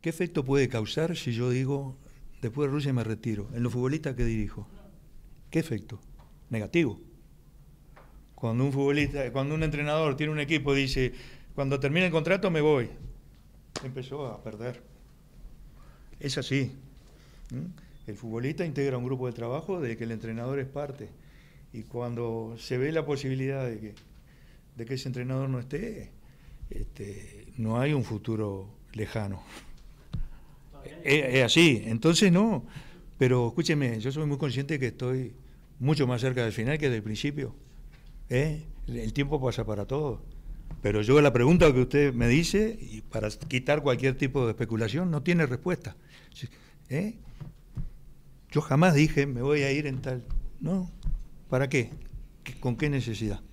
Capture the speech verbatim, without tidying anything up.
¿Qué efecto puede causar si yo digo, después de Rusia me retiro? En los futbolistas que dirijo. ¿Qué efecto? Negativo. Cuando un futbolista, cuando un entrenador tiene un equipo y dice, cuando termine el contrato me voy, empezó a perder. Es así. El futbolista integra un grupo de trabajo de que el entrenador es parte. Y cuando se ve la posibilidad de que, de que ese entrenador no esté, este, no hay un futuro lejano. Es, es así. Entonces no. Pero escúcheme, yo soy muy consciente que estoy mucho más cerca del final que del principio. ¿Eh? El tiempo pasa para todos. Pero yo la pregunta que usted me dice, y para quitar cualquier tipo de especulación, no tiene respuesta. ¿Eh? Yo jamás dije, me voy a ir en tal... No, ¿para qué? ¿Con qué necesidad?